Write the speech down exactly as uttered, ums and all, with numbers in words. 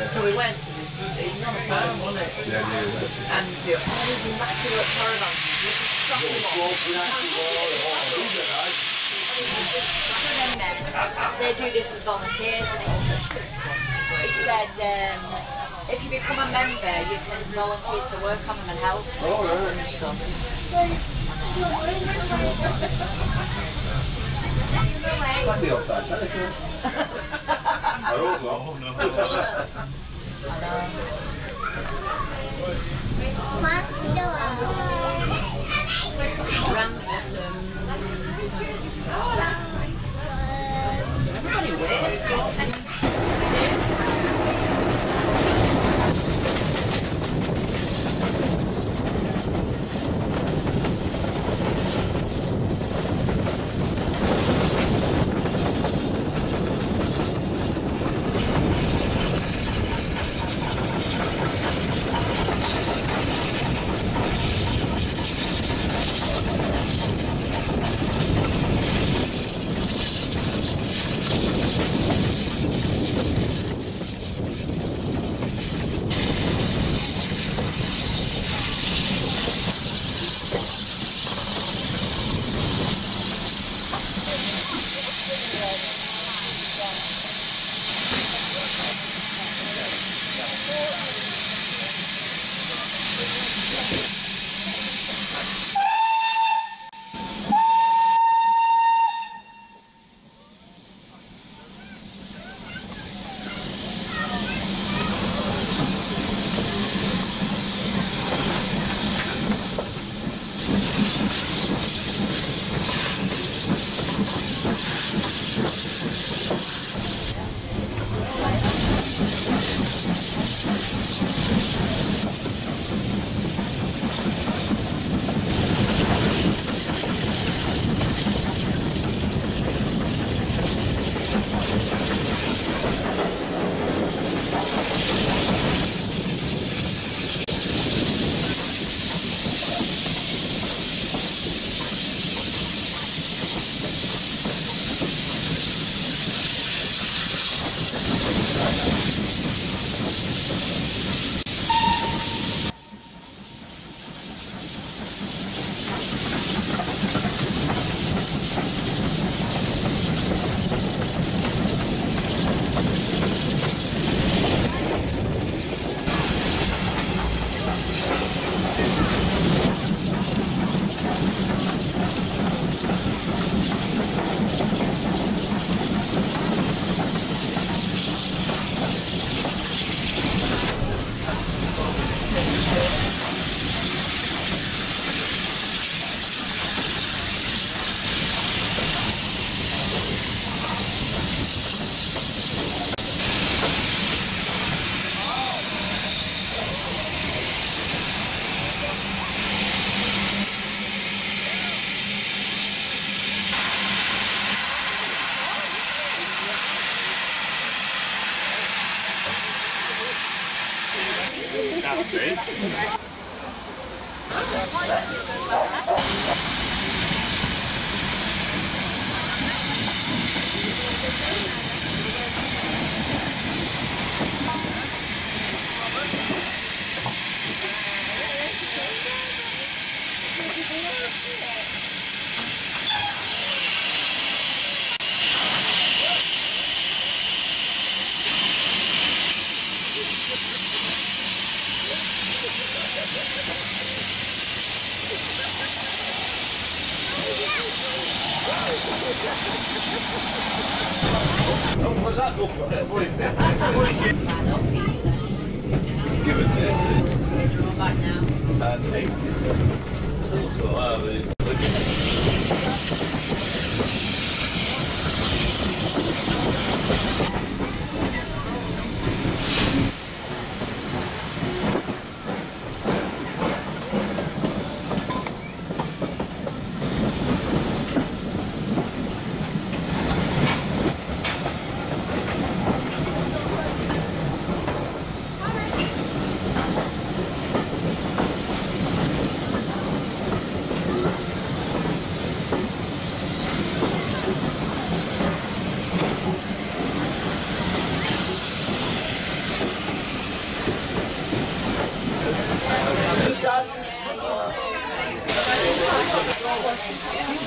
So we went to this, it was on the phone, wasn't it? Yeah, yeah. And the, all these immaculate caravans, you just shop them all. Some of them men, they do this as volunteers, and it's, he said um, if you become a member, you can volunteer to work on them and help. Oh, right. That's the outside side, isn't it? I don't know. I know. Ramsbottom. Everybody waits, don't they? That's it. Oh, what's that go for? What is it? What is it? Give it there. We're back now. And eight. So, uh, Do